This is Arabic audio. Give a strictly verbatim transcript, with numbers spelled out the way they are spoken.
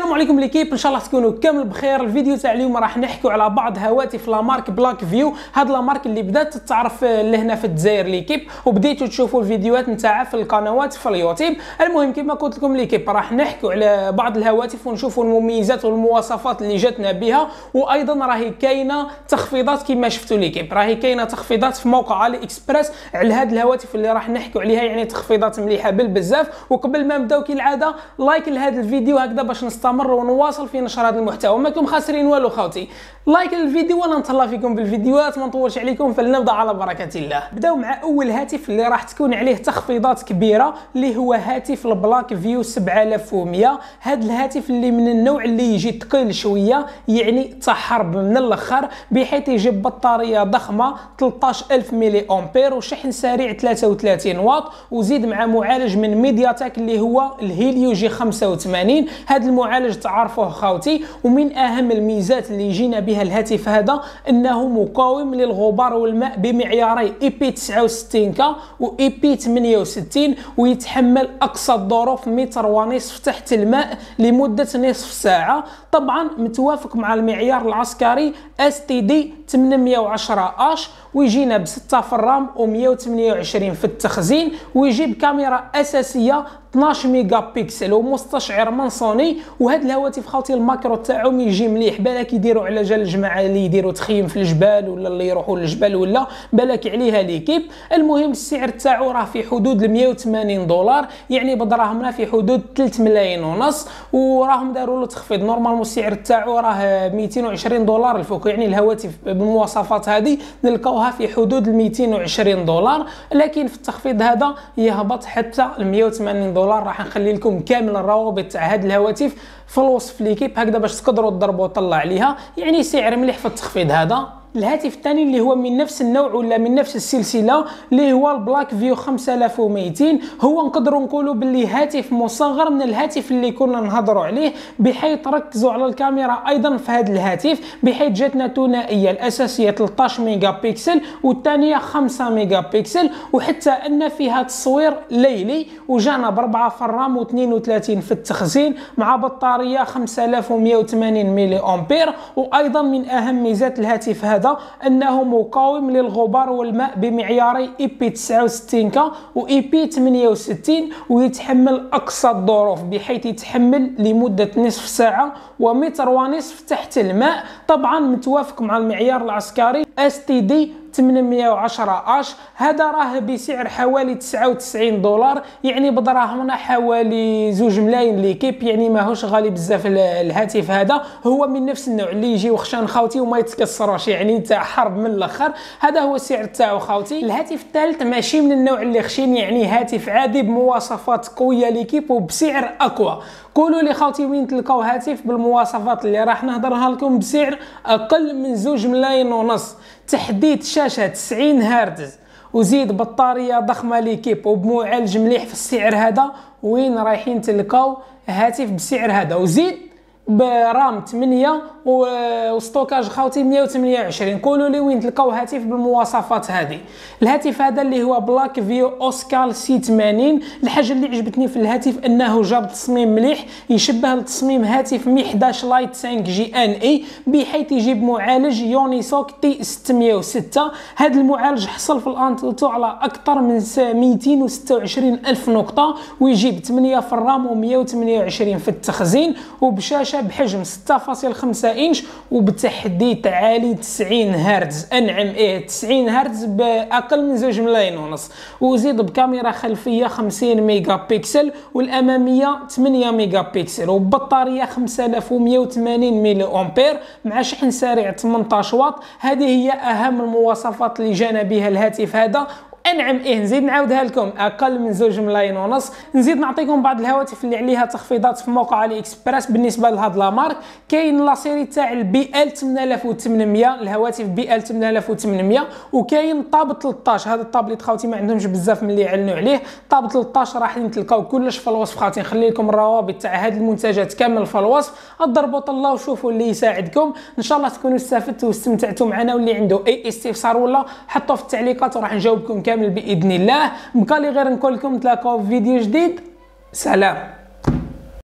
السلام عليكم ليكيب، ان شاء الله تكونوا كامل بخير. الفيديو تاع اليوم راح نحكيو على بعض هواتف لا مارك بلاك فيو. هاد لا مارك اللي بدات تتعرف لهنا في الجزائر ليكيب، وبديتوا تشوفوا الفيديوهات نتاعها في القنوات في اليوتيوب. المهم كما قلت لكم ليكيب راح نحكيو على بعض الهواتف ونشوفوا المميزات والمواصفات اللي جاتنا بها، وايضا راهي كاينه تخفيضات كما شفتوا ليكيب، راهي كاينه تخفيضات في موقع علي اكسبريس على هاد الهواتف اللي راح نحكيو عليها، يعني تخفيضات مليحه بالبزاف. وقبل ما نبداو كالعاده لايك لهذا الفيديو هكذا باش نستمر ونواصل في نشر هذا المحتوى، ماكم خاسرين والو خوتي. لايك للفيديو وانا نتهلا فيكم بالفيديوهات، ما نطولش عليكم فلنبدا على بركه الله. بداو مع اول هاتف اللي راح تكون عليه تخفيضات كبيره، اللي هو هاتف البلاك فيو سبعة آلاف ومية. هذا الهاتف اللي من النوع اللي يجي ثقيل شويه، يعني تحرب من الاخر، بحيث يجيب بطاريه ضخمه ثلاثة عشر ألف ملي امبير وشحن سريع ثلاثة وثلاثين واط، وزيد مع معالج من ميدياتك اللي هو الهيليو جي خمسة وثمانين. هذا المعالج تعرفوه خاوتي، ومن اهم الميزات اللي يجينا بها الهاتف هذا انه مقاوم للغبار والماء بمعياري اي بي تسعة وستين كا و اي بي ثمانية وستين، ويتحمل اقصى الظروف متر ونصف تحت الماء لمده نصف ساعه. طبعا متوافق مع المعيار العسكري اس تي دي ثمانمية وعشرة اش، ويجينا بستة في الرام ومية وثمانية وعشرين في التخزين، ويجيب كاميرا اساسيه اثناش ميجا بيكسل ومستشعر من سوني. وهاد الهواتف خاوتي الماكرو تاعهم يجي مليح، بالك يديروا على جال الجماعه اللي يديروا تخييم في الجبال ولا اللي يروحوا للجبال ولا بالك عليها ليكيب. المهم السعر تاعو راه في حدود مية وثمانين دولار، يعني بدراهمنا في حدود ثلاثة ملايين ونص، وراهم داروا له تخفيض. نورمالمون السعر تاعو راه مئتين وعشرين دولار الفوق، يعني الهواتف بالمواصفات هذه نلقاوها في حدود مئتين وعشرين دولار، لكن في التخفيض هذا يهبط حتى مية وثمانين دولار. راح نخلي لكم كامل الروابط تاع هذه الهواتف في الوصف ليكيب هكذا باش تقدروا تضربوا وطلع عليها، يعني سعر مليح في التخفيض هذا. الهاتف الثاني اللي هو من نفس النوع ولا من نفس السلسله اللي هو البلاك فيو خمسة آلاف ومئتين، هو نقدروا نقولوا باللي هاتف مصغر من الهاتف اللي كنا نهضروا عليه، بحيث ركزوا على الكاميرا ايضا في هذا الهاتف، بحيث جاتنا ثنائيه الاساسيه ثلاثة عشر ميجا بكسل والثانيه خمسة ميجا بكسل، وحتى ان فيها تصوير ليلي، وجانا بأربعة في الرام واثنين وثلاثين في التخزين، مع بطاريه خمسة آلاف ومية وثمانين ملي امبير. وايضا من اهم ميزات الهاتف هذا انه مقاوم للغبار والماء بمعياري اي بي تسعة وستين كا و اي بي ثمانية وستين، ويتحمل اقصى الظروف بحيث يتحمل لمده نصف ساعه ومتر ونصف تحت الماء. طبعا متوافق مع المعيار العسكري اس تي دي ثمانمية وعشرة اش. هذا راه بسعر حوالي تسعة وتسعين دولار، يعني بدراهمنا حوالي زوج ملايين ليكيب، يعني ماهوش غالي بزاف. الهاتف هذا هو من نفس النوع اللي يجي وخشان خاوتي وما يتكسروش، يعني تاع حرب من الاخر. هذا هو السعر تاعو خاوتي. الهاتف الثالث ماشي من النوع اللي خشين، يعني هاتف عادي بمواصفات قويه ليكيب وبسعر اقوى. قولوا لي خاوتي وين تلقاو هاتف بالمواصفات اللي راح نهضرها لكم بسعر اقل من زوج ملايين ونص، تحديث شاشه تسعين هرتز وزيد بطاريه ضخمه ليكيب وبمعالج مليح في السعر هذا؟ وين رايحين تلقاو هاتف بالسعر هذا وزيد برام ثمانية وستوكاج خاوتي مية وثمانية وعشرين؟ قولوا لي وين تلقاو هاتف بالمواصفات هذه. الهاتف هذا اللي هو بلاك فيو اوسكال سي ثمانين، الحاجه اللي عجبتني في الهاتف انه جاب تصميم مليح يشبه لتصميم هاتف مي إحدى عشر لايت خمسة جي ان اي، بحيث يجيب معالج يونيسوك تي ستمية وستة. هذا المعالج حصل في الانتوتو على اكثر من مئتين وستة وعشرين الف نقطه، ويجيب ثمانية في الرام ومية وثمانية وعشرين في التخزين، وبشاشه بحجم ستة فاصلة خمسة انش وبتحديث عالي تسعين هرتز. انعم ايه تسعين هرتز باقل من زوج ملايين ونص، وزيد بكاميرا خلفيه خمسين ميجا بكسل والاماميه ثمانية ميجا بكسل، وبطاريه خمسة آلاف ومية وثمانين ملي امبير مع شحن سريع ثمانية عشر واط. هذه هي اهم المواصفات اللي جانا بها الهاتف هذا. انعم ايه نزيد نعاودها لكم اقل من زوج ملايين ونص. نزيد نعطيكم بعض الهواتف اللي عليها تخفيضات في موقع علي اكسبريس بالنسبه لهاد لا مارك. كاين لا سيري تاع البي ال ثمانية آلاف وثمانمية، الهواتف بي ال ثمانية آلاف وثمانمية، وكاين طاب ثلاثة عشر. هذا الطابليت خاوتي ما عندهمش بزاف من اللي يعلنوا عليه. طاب ثلاثة عشر راح تلقاو كلش في الوصف خاوتي، نخلي لكم الروابط تاع هاد المنتجات كامل في الوصف، ضربوا طلعوا وشوفوا اللي يساعدكم. ان شاء الله تكونوا استفدتوا واستمتعتوا معنا، واللي عنده اي استفسار ولا حطوه في التعليقات وراح نجاوبكم كامل باذن الله. بقى لي غير نقول لكم تلاقاو في فيديو جديد. سلام.